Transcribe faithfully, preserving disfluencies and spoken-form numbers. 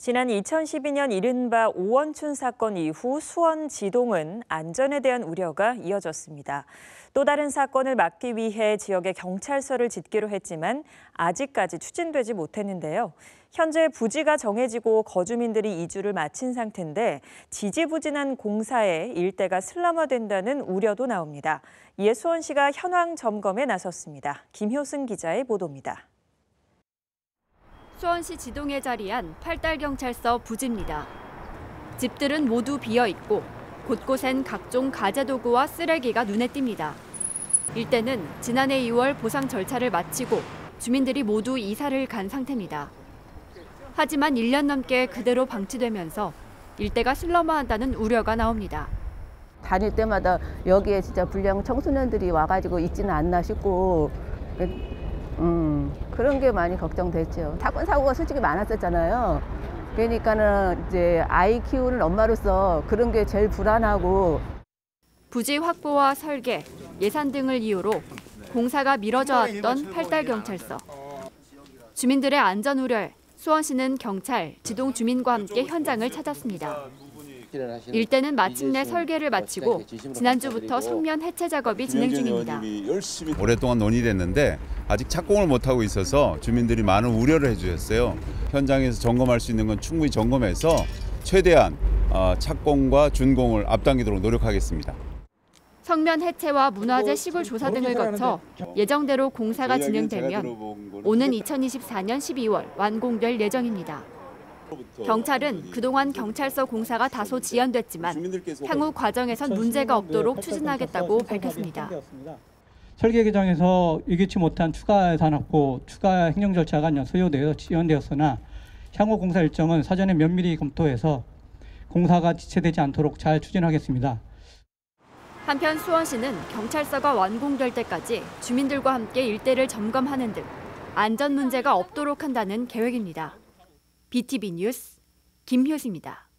지난 이천십이 년 이른바 오원춘 사건 이후 수원 지동은 안전에 대한 우려가 이어졌습니다. 또 다른 사건을 막기 위해 지역에 경찰서를 짓기로 했지만 아직까지 추진되지 못했는데요. 현재 부지가 정해지고 거주민들이 이주를 마친 상태인데 지지부진한 공사에 일대가 슬럼화된다는 우려도 나옵니다. 이에 수원시가 현황 점검에 나섰습니다. 김효승 기자의 보도입니다. 수원시 지동에 자리한 팔달경찰서 부지입니다. 집들은 모두 비어있고 곳곳엔 각종 가재도구와 쓰레기가 눈에 띕니다. 일대는 지난해 이월 보상 절차를 마치고 주민들이 모두 이사를 간 상태입니다. 하지만 일 년 넘게 그대로 방치되면서 일대가 슬럼화한다는 우려가 나옵니다. 다닐 때마다 여기에 진짜 불량 청소년들이 와가지고 있지는 않나 싶고 음, 그런 게 많이 걱정됐죠. 사건 사고가 솔직히 많았었잖아요. 그러니까는 이제 아이 키우는 엄마로서 그런 게 제일 불안하고. 부지 확보와 설계, 예산 등을 이유로 공사가 미뤄져 왔던 팔달경찰서. 주민들의 안전 우려에 수원시는 경찰, 지동 주민과 함께 현장을 찾았습니다. 일대는 마침내 설계를 마치고 지난주부터 성면 해체 작업이 진행 중입니다. 오랫동안 논의됐는데 아직 착공을 못하고 있어서 주민들이 많은 우려를 해주셨어요. 현장에서 점검할 수 있는 건 충분히 점검해서 최대한 착공과 준공을 앞당기도록 노력하겠습니다. 성면 해체와 문화재 시굴 조사 등을 거쳐 예정대로 공사가 진행되면 오는 이천이십사 년 십이월 완공될 예정입니다. 경찰은 그동안 경찰서 공사가 다소 지연됐지만 향후 과정에선 문제가 없도록 추진하겠다고 밝혔습니다. 설계 과정에서 예기치 못한 추가 예산 확보, 추가 행정 절차가 소요되어 지연되었으나 향후 공사 일정은 사전에 면밀히 검토해서 공사가 지체되지 않도록 잘 추진하겠습니다. 한편 수원시는 경찰서가 완공될 때까지 주민들과 함께 일대를 점검하는 등 안전 문제가 없도록 한다는 계획입니다. 비티비 뉴스 김효수입니다.